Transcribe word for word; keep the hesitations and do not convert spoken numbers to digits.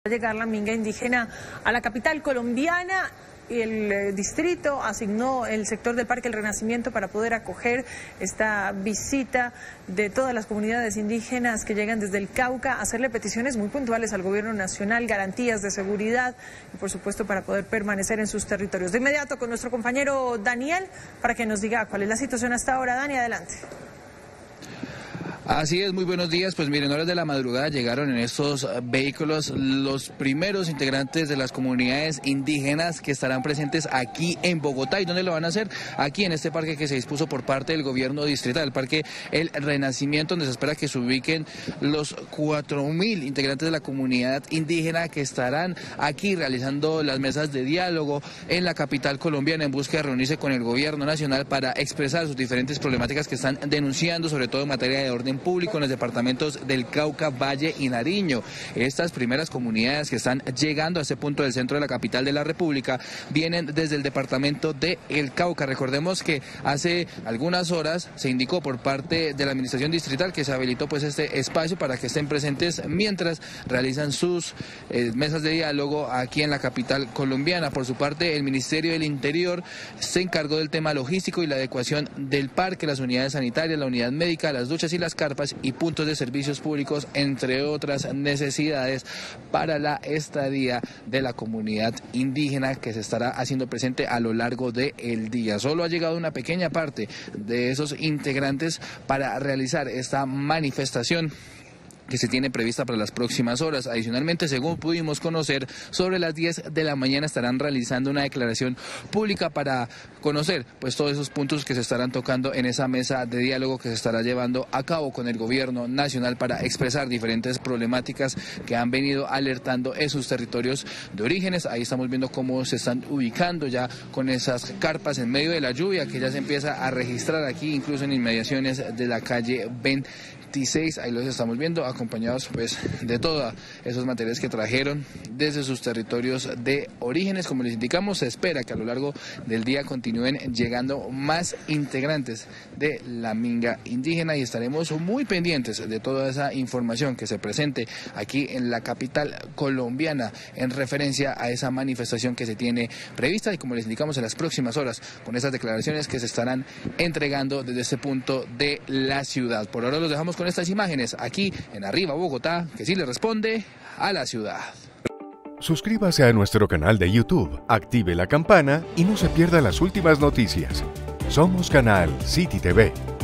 Llegar la minga indígena a la capital colombiana. El eh, distrito asignó el sector del Parque El Renacimiento para poder acoger esta visita de todas las comunidades indígenas que llegan desde el Cauca a hacerle peticiones muy puntuales al gobierno nacional, garantías de seguridad y por supuesto para poder permanecer en sus territorios. De inmediato con nuestro compañero Daniel para que nos diga cuál es la situación hasta ahora. Dani, adelante. Así es, muy buenos días. Pues miren, horas de la madrugada llegaron en estos vehículos los primeros integrantes de las comunidades indígenas que estarán presentes aquí en Bogotá. ¿Y dónde lo van a hacer? Aquí en este parque que se dispuso por parte del gobierno distrital, el Parque El Renacimiento, donde se espera que se ubiquen los cuatro mil integrantes de la comunidad indígena que estarán aquí realizando las mesas de diálogo en la capital colombiana en busca de reunirse con el gobierno nacional para expresar sus diferentes problemáticas que están denunciando, sobre todo en materia de orden público en los departamentos del Cauca, Valle y Nariño. Estas primeras comunidades que están llegando a este punto del centro de la capital de la República vienen desde el departamento de El Cauca. Recordemos que hace algunas horas se indicó por parte de la administración distrital que se habilitó pues este espacio para que estén presentes mientras realizan sus eh, mesas de diálogo aquí en la capital colombiana. Por su parte, el Ministerio del Interior se encargó del tema logístico y la adecuación del parque, las unidades sanitarias, la unidad médica, las duchas y las carpas y puntos de servicios públicos, entre otras necesidades para la estadía de la comunidad indígena que se estará haciendo presente a lo largo del día. Solo ha llegado una pequeña parte de esos integrantes para realizar esta manifestación que se tiene prevista para las próximas horas. Adicionalmente, según pudimos conocer, sobre las diez de la mañana estarán realizando una declaración pública para conocer pues todos esos puntos que se estarán tocando en esa mesa de diálogo que se estará llevando a cabo con el gobierno nacional para expresar diferentes problemáticas que han venido alertando en sus territorios de orígenes. Ahí estamos viendo cómo se están ubicando ya con esas carpas en medio de la lluvia que ya se empieza a registrar aquí, incluso en inmediaciones de la calle veintiséis. Ahí los estamos viendo acompañados pues de todos esos materiales que trajeron desde sus territorios de orígenes. Como les indicamos, se espera que a lo largo del día continúen llegando más integrantes de la minga indígena y estaremos muy pendientes de toda esa información que se presente aquí en la capital colombiana en referencia a esa manifestación que se tiene prevista y, como les indicamos, en las próximas horas con esas declaraciones que se estarán entregando desde este punto de la ciudad. Por ahora los dejamos con estas imágenes aquí en Arriba Bogotá, que sí le responde a la ciudad. Suscríbase a nuestro canal de YouTube, active la campana y no se pierda las últimas noticias. Somos Canal City T V.